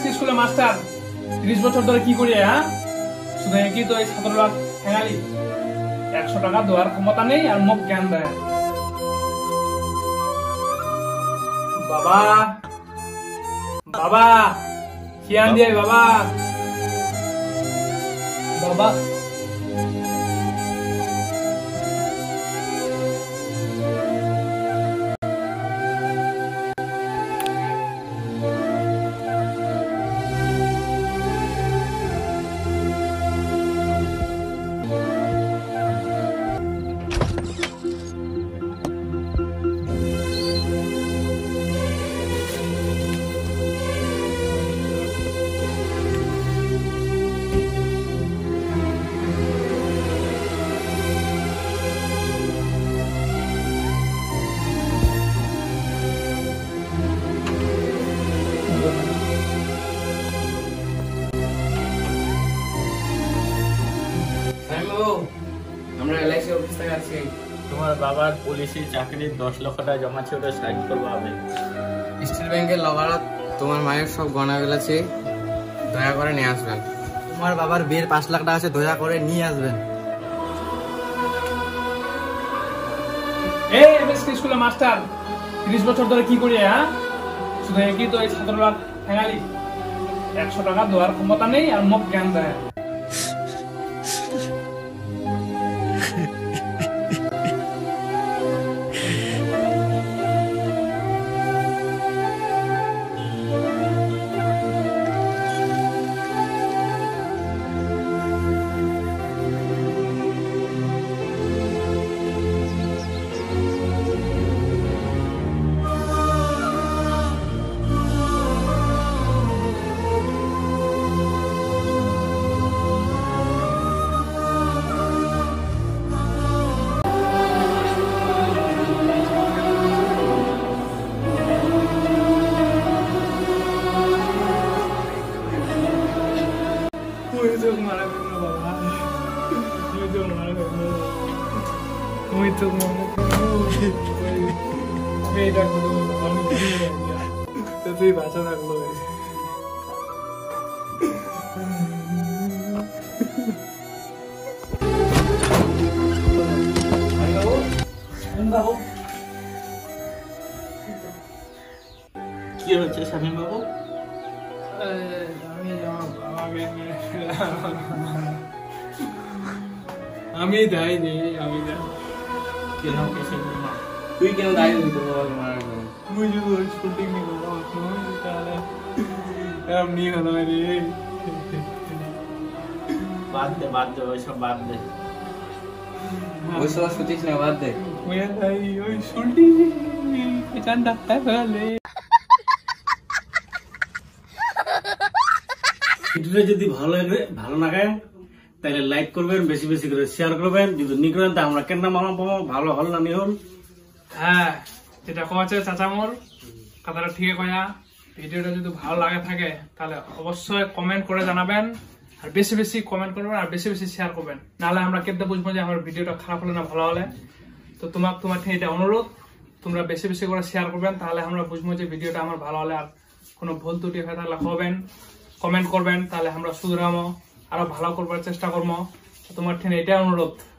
স্কুলে মাস্টার 30 বছর ধরে কি করি হ্যাঁ শুধু একই তো এই ছাত্ররা ঠেঙালি 100 টাকা দেওয়ার ক্ষমতা নেই আর মুখ জ্ঞান দেয় বাবা বাবা খিয়ান দিয়ে বাবা বাবা আমরা এলআইসি অফিস থেকে আসছি। তোমার বাবার পুলিশের চাকরির 10 লক্ষ টাকা জমা ছিল, ওটা সাইন করবো হবে। স্টেট ব্যাংকের লগারত তোমার মায়ের সব গয়না গেলাছে, দয়া করে নিয়ে আসবেন। তোমার বাবার বিয়ের 5 লাখ টাকা আছে, দয়া করে নিয়ে আসবেন। এই এমএসকে স্কুলে মাস্টার 30 বছর ধরে কি করি হ্যাঁ শুধু একই তো এই ছাত্ররা ঠেঙালি 100 টাকা দেওয়ার ক্ষমতা নেই আর মুখ জ্ঞান দেয় তুই বাঁচা থাকলো কি হচ্ছে স্বামী বাবু? আমি দায়ী নেই, আমি তুই কেন দায়ী দিবি তোর বাবাকে মারার জন্য? মুই যদি ওই শুটিং নি করো তাহলে এমনি হলো রে। বাদ দে ওইসব বাদ দে। ওইসব শুতিস না, বাদ দে। ওই শুটিং এখান ডাক্তার হলে ভিডিওটা যদি ভালো লাগে তাহলে লাইক করবেন, বেশি বেশি করে শেয়ার করবেন। যদি নি করেন তা আমরা কেন মামা পাবো, ভালো হল না নি হল। হ্যাঁ যেটা কয়েছে চাচা মোর কথাটা ঠিক কয়া। ভিডিওটা যদি ভালো লাগে থাকে তাহলে অবশ্যই কমেন্ট করে জানাবেন, আর বেশি বেশি কমেন্ট করবেন আর বেশি বেশি শেয়ার করবেন, নাহলে আমরা কেটে বুঝবো যে আমার ভিডিওটা খারাপ হলে না ভালো হলে। তো তোমার ঠিক এটা অনুরোধ, তোমরা বেশি বেশি করে শেয়ার করবেন, তাহলে আমরা বুঝবো যে ভিডিওটা আমার ভালো হলে। আর কোনো ভুল ত্রুটি হয় তাহলে হবেন, কমেন্ট করবেন, তাহলে আমরা শুধরামো, আরো ভালো করবার চেষ্টা করবো। তোমার ঠিক এটা অনুরোধ।